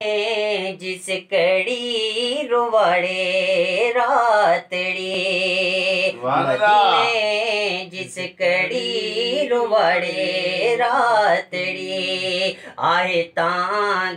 जिस कड़ी रुवाड़े रातड़ी मदीने जिस कड़ी रुवाड़े रातड़ी आहे तां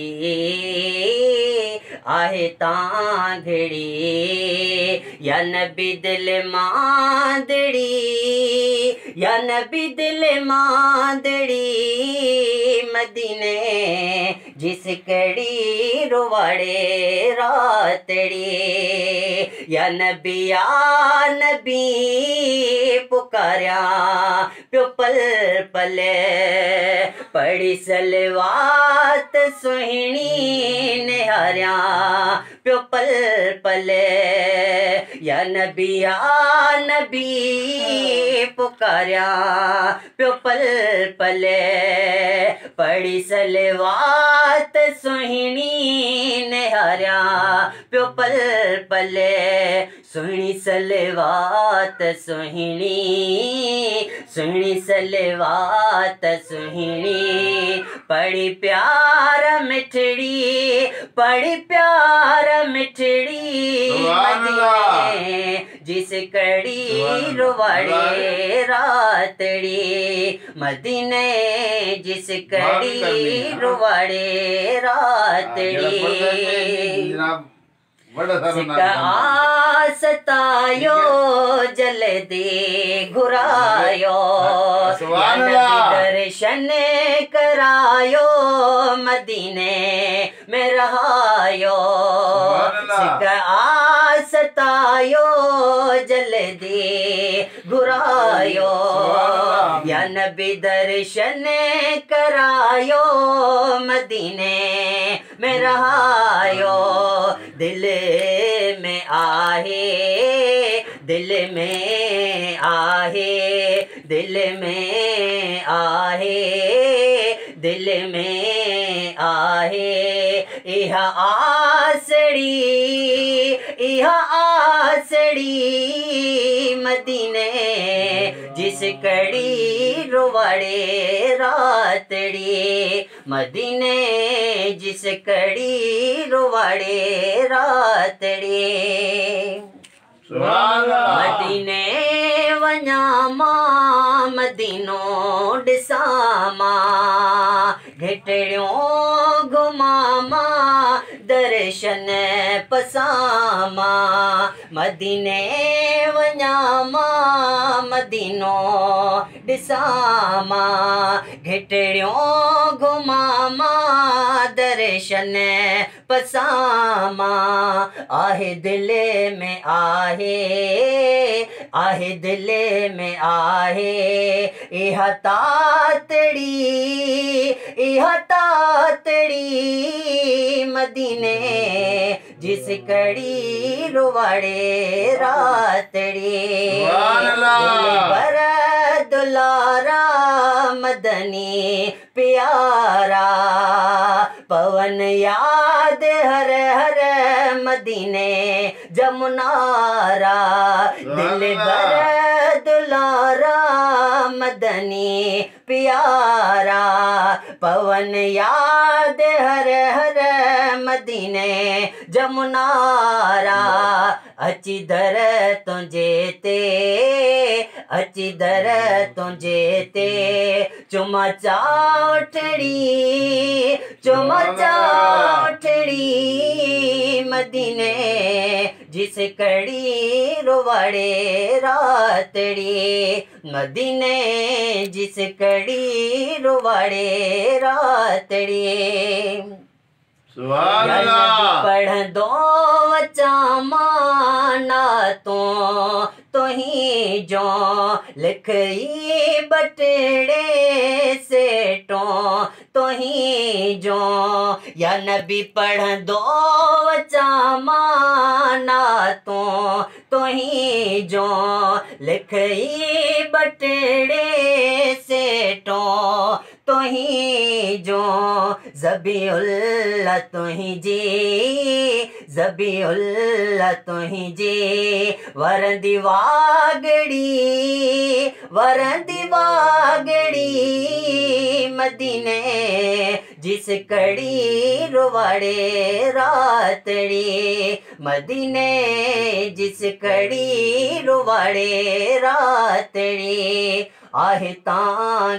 घड़ी या नबी दिल मांदड़ी या नबी दिल मांदड़ी मदीने जिस कड़ी रुवाड़े रातड़ी या नबी पुकारिया प्यो पल पले पड़ी सलवात सुहिणी निहारिया प्यो पल पले या नबी पुकारिया प्यो पल पले पड़ी सलवात सुहिणी निहारिया प्यो पल पले सुहिणी सलवात सुहिणी सलवात सुहिणी पड़ी प्यार मिठड़ी मदीने जिस कड़ी रुवाड़े रातड़ी मदीने जिस कड़ी रुवाड़े रातड़ी सतायो जल्दी घुरायो दर्शन करायो मदीने में रहायो सतायो जल्दी घुरायो या नबी दर्शन करायो मदीने में रहायो दिल में आहे दिल में आहे इहा आसड़ी मदीने जिस कड़ी रुवाड़े रातड़ी मदीने जिस कड़ी रुवाड़े रातड़ी मदीने वञा मां मदीनो ॾिसां घिटड़ियों घुमां दर्शन पसां मदीने वञा मां मदीनो ॾिसां घिटड़ियों घुमां दर्शन पसां आहे दिल में आहे दिल में आहे इहा तातड़ी मदीने जिस कड़ी रुवाड़े रातड़ी पर दुलारा मदनी प्यारा पवन याद हर हर मदीने जमुनारा दिल भर दुलारा मदनी प्यारा पवन याद हर हर मदीने जमुनारा अची दर तुंजे ते चुमा चावठड़ी मदीने जिस कड़ी रुवाड़े रातड़ी मदीने जिस कड़ी रुवाड़े रातड़ी पढ़ दो वचामाना तो ही जो लिखई बटड़े सेटो तो ही जो या नबी पढ़ दो वचामाना तो ही जो लिखई बटड़े सेटो तो ही जो ज़बीउल्लाह तो ही जी वरंदी वागड़ी मदीने जिस कड़ी रुवाड़े रातड़ी मदीने जिस कड़ी रुवाड़े रातड़ी आहे तां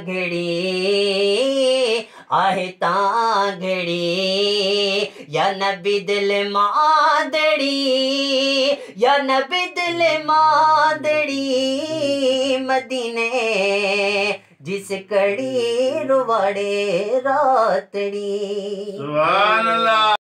घड़ी या नबी दिल मादड़ी या नबी दिल मादड़ी मदीने जिस कड़ी रुवाड़े रातड़ी। सुभान अल्लाह।